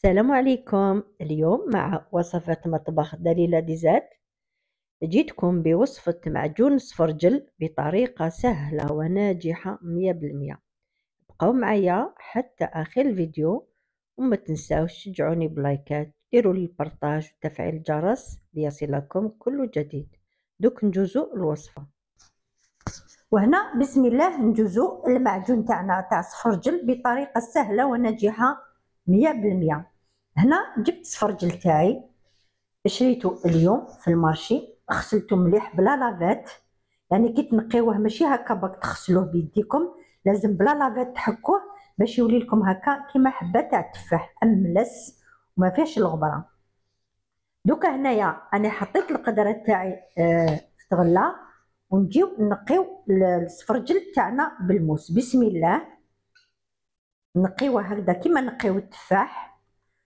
السلام عليكم. اليوم مع وصفة مطبخ دليلة ديزات. جيتكم بوصفة معجون سفرجل بطريقة سهلة وناجحة 100%. بقوا معايا حتى آخر الفيديو وما تنساوش تشجعوني بلايكات، ديروا لي البارطاج وتفعيل الجرس ليصلكم كل جديد. دوك نجوزو الوصفة. وهنا بسم الله نجوزو المعجون تاعنا تاع سفرجل بطريقة سهلة وناجحة 100%. هنا جبت سفرجل تاعي شريته اليوم في المارشي، غسلته مليح بلا لافات، يعني كي تنقيوه ماشي هكا باك تغسلوه بيديكم، لازم بلا لافات تحكوه باش يولي لكم هكا كيما حبه تاع التفاح املس وما فيهش الغبره. دوكا هنايا انا حطيت القدره تاعي تغلى، ونجيو نقيو السفرجل تاعنا بالموس. بسم الله نقيوه هكذا كيما نقيو التفاح.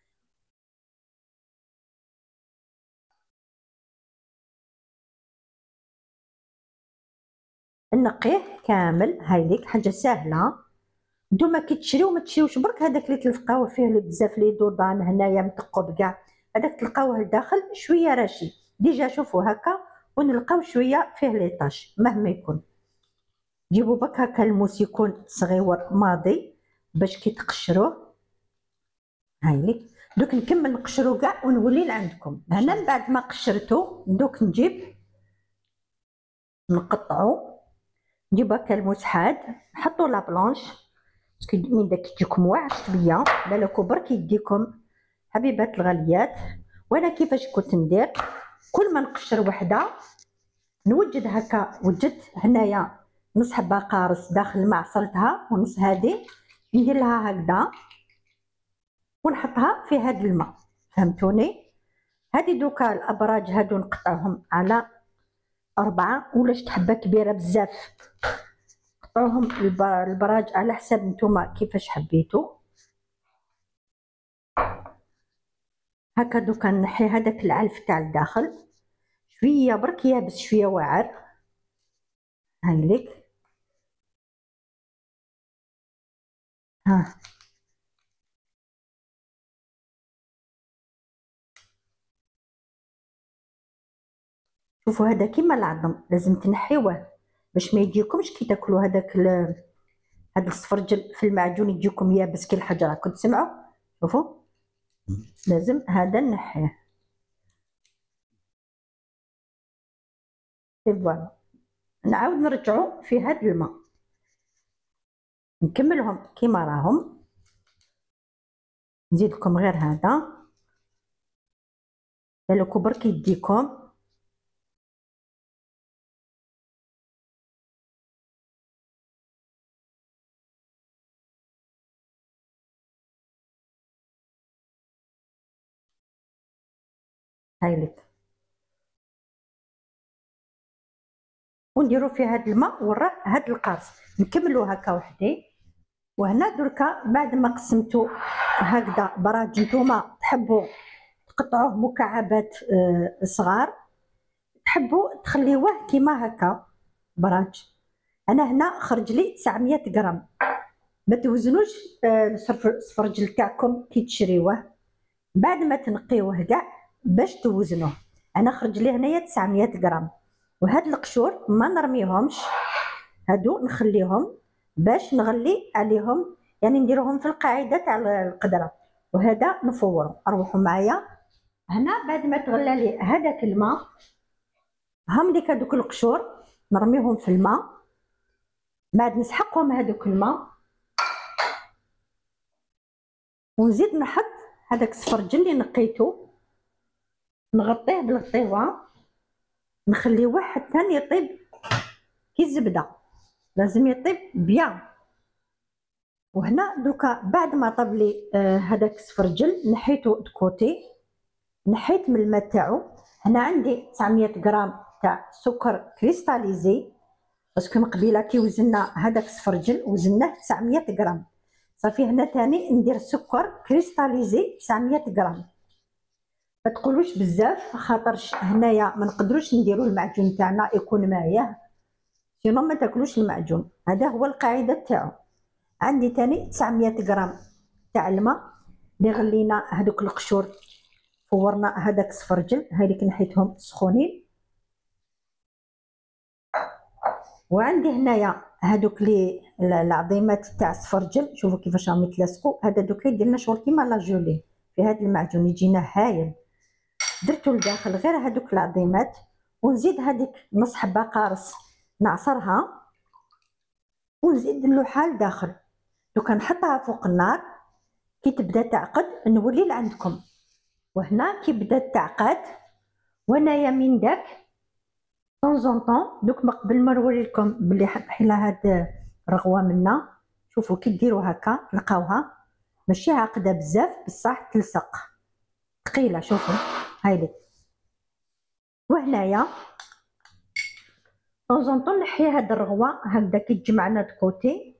نقيه كامل، هاي ليك حاجه سهله. نتوما كي تشريو ما تشريوش برك هذاك اللي تلقاوه فيه بزاف لي دودان هنايا متقب كاع، هذاك تلقاوه لداخل شويه راشي ديجا. شوفوا هكا ونلقاو شويه فيه ليطاش مهما يكون. جيبوا بك هكا الموس يكون صغيور ماضي باش كي تقشروه. هاي ليك دوك نكمل نقشرو كاع ونولي لعندكم. هنا من بعد ما قشرته دوك نجيب نقطعو، نجيب هكا الموس حاد نحطو لا بلونش باسكو من داك تجيكم واعر شويه، بالكو برك يديكم حبيبات الغاليات. وانا كيفاش كنت ندير، كل ما نقشر وحده نوجد هكا، وجدت هنايا نص حبه قارص داخل الماء عصرتها ونص هذه ندير لها هكذا ونحطها في هذا الماء، فهمتوني؟ هذه دوكا الابراج هادو نقطعهم على 4 ولا شت حبه كبيره بزاف قطعوهم البراج على حسب نتوما كيفاش حبيتو. هكا دوكا نحي هذاك العلف تاع الداخل شويه برك يابس شويه واعر. هاي ليك ها شوفوا هذا كيما العظم لازم تنحيوه باش ما يجيكمش كي تاكلوا هذاك هذا السفرجل في المعجون يجيكم يابس كي الحجره. كنت تسمعوا؟ شوفوا لازم هذا نحيه. فوالا نعاود نرجعوا في هذا الماء نكملهم كيما راهم. نزيد لكم غير هذا بالكو برك يديكم. هاي لك ونديروا في هذا الماء وراه هذا القارص نكملوا هكا وحدي. وهنا دركا بعد ما قسمتو هكذا براج نتوما تحبوا تقطعوه مكعبات صغار، تحبوا تخليوه كيما هكا براج. انا هنا خرج لي 900 غرام. ما توزنوش السفرجل تاعكم كي تشريوه، بعد ما تنقيوه كاع باش توزنوه. انا خرج لي هنايا 900 غرام. وهاد القشور ما نرميهمش، هادو نخليهم باش نغلي عليهم، يعني نديرهم في القاعده تاع القدره. وهذا نفورو. اروحوا معايا هنا بعد ما تغلى لي هذاك الماء، هم ديك هذوك القشور نرميهم في الماء، بعد نسحقهم هذوك الماء ونزيد نحط هذاك السفرجل اللي نقيته نغطيه بالغطيوه نخليوه حتى يطيب كي الزبده، لازم يطيب بيان. وهنا دوكا بعد ما طاب لي هذاك السفرجل نحيته دكوتي، نحيت من الماء تاعو. هنا عندي 900 غرام تاع سكر كريستاليزي، باسكو من قبيله كي وزنا هذاك السفرجل وزناه 900 غرام. صافي هنا تاني ندير سكر كريستاليزي 900 غرام. ما تقولوش بزاف خاطرش هنايا ما نقدروش نديروا المعجون تاعنا يكون مايع، سينو ما تاكلوش المعجون. هذا هو القاعده تاعو. عندي تاني 900 غرام تاع الماء اللي غلينا هذوك القشور، فورنا هذاك السفرجل، هاذيك نحيتهم سخونين. وعندي هنايا هذوك لي العظيمات تاع السفرجل، شوفوا كيفاش راهم يتلاصقوا. هذا دوكا يدير لنا شغل كيما لاجولي في هذا المعجون، يجينا هايل. درتو لداخل غير هذوك العظيمات، ونزيد هذيك نص حبه قارص نعصرها ونزيد اللوحه لداخل. دوكا نحطها فوق النار كي تبدا تعقد نولي لعندكم. وهنا كي بدات تعقد وانايا من داك طون دوك ما قبل ما نوري لكم بلي حيلا هاد رغوه منا. شوفوا كي ديروا هكا تلقاوها ماشي عاقده بزاف بصح تلصق ثقيله. شوفوا هايلي. وهنايا طون نحي هاد الرغوه هكذا كي تجمعنا دكوتي،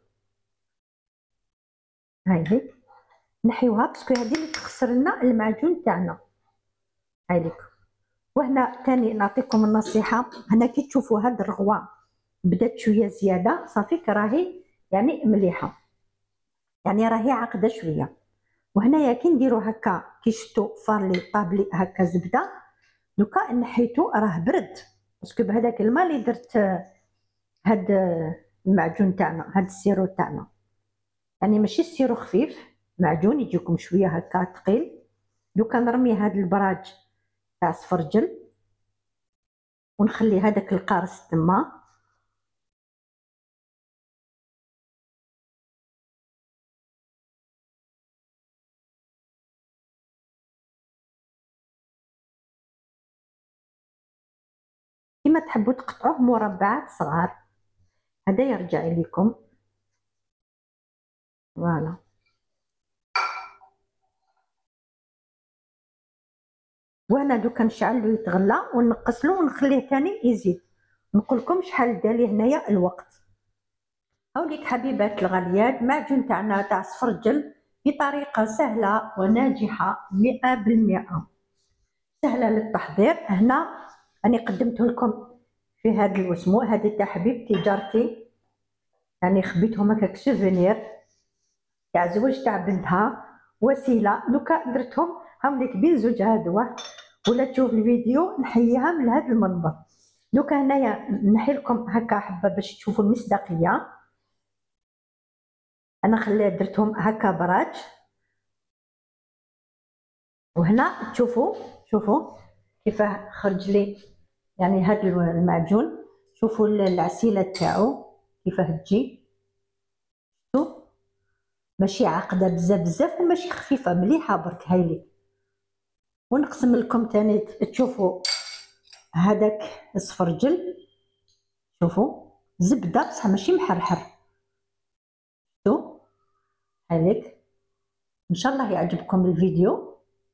هايلي نحيوها باسكو هادي اللي تخسر لنا المعجون تاعنا. هايليك. وهنا ثاني نعطيكم النصيحه، هنا كي تشوفوا هاد الرغوه بدات شويه زياده صافي راهي يعني مليحه، يعني راهي عاقده شويه. وهنايا كي نديروا هكا كي شفتوا فارلي طابلي هكا زبده، دوكا نحيتو راه برد باسكو بهذاك الماء اللي درت هاد المعجون تاعنا، هاد السيرو تاعنا، يعني ماشي السيرو خفيف، معجون يجيكم شويه هكا ثقيل. دوكا نرمي هاد البراج تاع السفرجل ونخلي هذاك القارص تما. كيما تحبوا تقطعوه مربعات صغار، هذا يرجع لكم. فوالا. وهنا دوكا نشعلو يتغلى ونقصلو ونخليه تاني يزيد. نقول لكم شحال دالي هنايا الوقت. هاوليك حبيبات الغاليات معجون تاعنا تاع السفرجل بطريقه سهله وناجحه 100%، سهله للتحضير. هنا راني قدمته لكم في هذا الوسمو، هذه تاع حبيبتي جارتي، يعني خبيتهم هكاك سوفينير تاع زواج تاع بنتها وسيله. دوكا درتهم هاوليك بين زوج هادوه، ولا تشوف الفيديو نحييها من هذا المنظر. دوكا هنايا نحي لكم هكا حبه باش تشوفوا المصداقيه. انا خليت درتهم هكا براج. وهنا شوفوا كيفاه خرج لي يعني هذا المعجون. شوفوا العسيله تاعو كيفاه تجي، شوف ماشي عاقده بزاف وماشي خفيفه، مليحه برك. هايلي. ونقسم لكم تاني تشوفوا هذاك السفرجل، شوفوا زبده بصح ماشي محرحر. شوف هايليك. ان شاء الله يعجبكم الفيديو.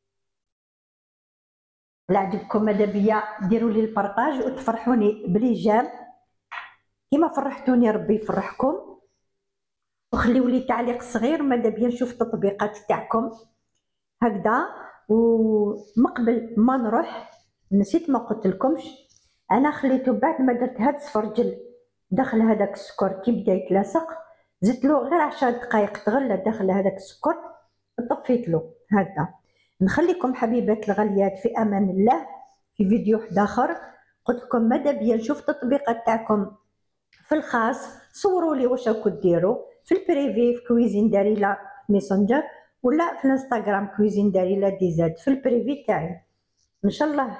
لا عجبكم ماذا بيا ديروا لي البارطاج وتفرحوني بليجام كيما فرحتوني، ربي يفرحكم. وخليوا لي تعليق صغير ماذا بيا نشوف التطبيقات تاعكم هكذا. ومقبل ما نروح نسيت ما قلت لكمش، انا خليته بعد ما درت هاد السفرجل داخل هذاك السكر كي بدا يتلاصق، زدت له غير 10 دقائق تغلى داخل هذاك السكر، طفيت له هكذا. نخليكم حبيبات الغاليات في امان الله في فيديو واحد اخر. قلت لكم ماذا بيا نشوف التطبيقات تاعكم في الخاص، صوروا لي واش راكم ديروا في البريفي في كويزين داريلا ميسنجر، ولا في الانستغرام كويزين داريلا ديزاد في البريفي تاعي. ان شاء الله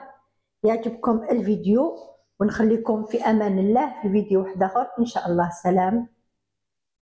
يعجبكم الفيديو، ونخليكم في امان الله في فيديو واحد اخر ان شاء الله. سلام.